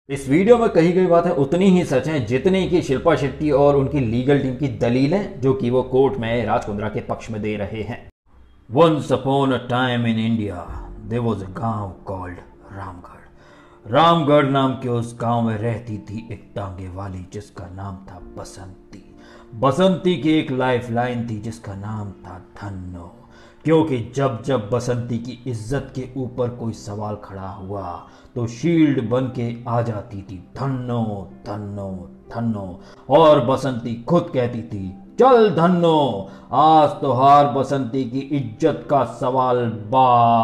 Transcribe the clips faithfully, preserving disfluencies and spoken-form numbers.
इस वीडियो में कही गई बातें उतनी ही सच हैं जितनी कि शिल्पा शेट्टी और उनकी लीगल टीम की दलीलें जो कि वो कोर्ट में राज कुंद्रा के पक्ष में दे रहे हैं। Once upon a time in India there was a gaon called Ramgarh. Ramgarh नाम के उस गांव में रहती थी एक टांगे वाली जिसका नाम था बसंती। बसंती की एक लाइफ लाइन थी जिसका नाम था धन्नो, क्योंकि जब जब बसंती की इज्जत के ऊपर कोई सवाल खड़ा हुआ तो शील्ड बन के आ जाती थी धन्नो धन्नो धन्नो। और बसंती खुद कहती थी चल धन्नो, आज तो हार बसंती की इज्जत का सवाल बा।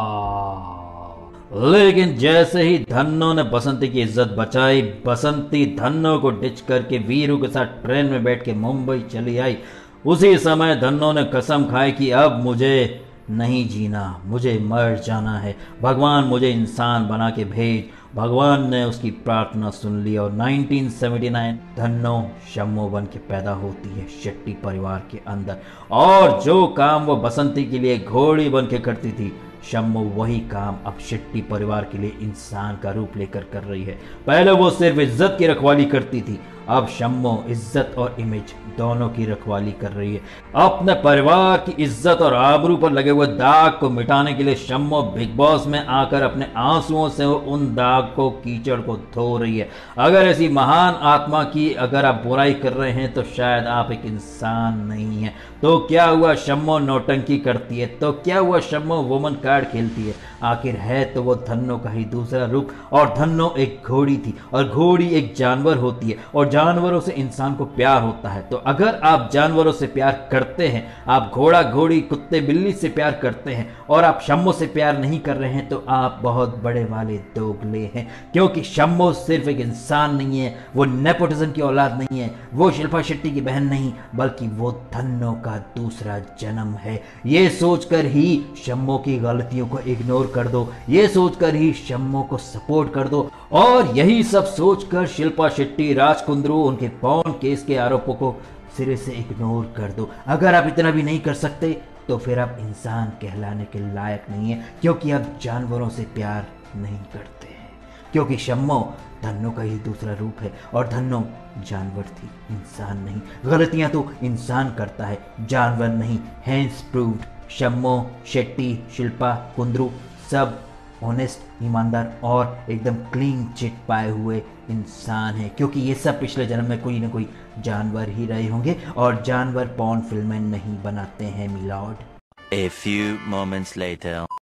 लेकिन जैसे ही धन्नो ने बसंती की इज्जत बचाई, बसंती धन्नो को डिच करके वीरू के साथ ट्रेन में बैठ के मुंबई चली आई। उसी समय धन्नो ने कसम खाई कि अब मुझे नहीं जीना, मुझे मर जाना है, भगवान मुझे इंसान बना के भेज। भगवान ने उसकी प्रार्थना सुन ली और उन्नीस सौ उन्यासी धन्नो शम्मो बन के पैदा होती है शेट्टी परिवार के अंदर। और जो काम वो बसंती के लिए घोड़ी बन के करती थी, शम्मो वही काम अब शेट्टी परिवार के लिए इंसान का रूप लेकर कर रही है। पहले वो सिर्फ इज्जत की रखवाली करती थी, अब शम्मो इज्जत और इमेज दोनों की रखवाली कर रही है। अपने परिवार की इज्जत और आबरू पर लगे हुए दाग को मिटाने के लिए शम्मो बिग बॉस में आकर अपने आंसुओं से उन दाग को, कीचड़ को धो रही है। अगर ऐसी महान आत्मा की अगर आप बुराई कर रहे हैं तो शायद आप एक इंसान नहीं है। तो क्या हुआ, शम्मो नौटंकी करती है, तो क्या हुआ, शम्मो वुमन कार्ड खेलती है। आखिर है तो वो धन्नो का ही दूसरा रूप। और धन्नो एक घोड़ी थी और घोड़ी एक जानवर होती है और जानवरों से इंसान को प्यार होता है। तो अगर आप जानवरों से प्यार करते हैं, आप घोड़ा घोड़ी कुत्ते बिल्ली से प्यार करते हैं और आप शम्मो से प्यार नहीं कर रहे हैं तो आप बहुत बड़े वाले दोगले हैं। क्योंकि शम्मो सिर्फ एक इंसान नहीं है, वो नेपोटिज्म की औलाद नहीं है, वो शिल्पा शेट्टी की बहन नहीं, बल्कि वो धन्नो का दूसरा जन्म है। ये सोचकर ही शम्मो की गलतियों को इग्नोर कर दो, ये सोचकर ही शम्मो को सपोर्ट कर दो। और यही सब सोचकर शिल्पा शेट्टी, राज कुंद्रू, उनके पॉर्न केस के आरोपों को सिरे से इग्नोर कर दो। अगर आप इतना भी नहीं कर सकते तो फिर आप इंसान कहलाने के लायक नहीं है, क्योंकि आप जानवरों से प्यार नहीं करते हैं। क्योंकि शम्मो धन्नो का ही दूसरा रूप है और धन्नो जानवर थी, इंसान नहीं। गलतियां तो इंसान करता है, जानवर नहीं। हैंस प्रूव्ड, शम्मो, शेट्टी, शिल्पा, कुंद्रू सब ऑनेस्ट, ईमानदार और एकदम क्लीन चिट पाए हुए इंसान है। क्योंकि ये सब पिछले जन्म में कोई ना कोई जानवर ही रहे होंगे और जानवर पॉर्न फिल्में नहीं बनाते हैं milord. A few moments later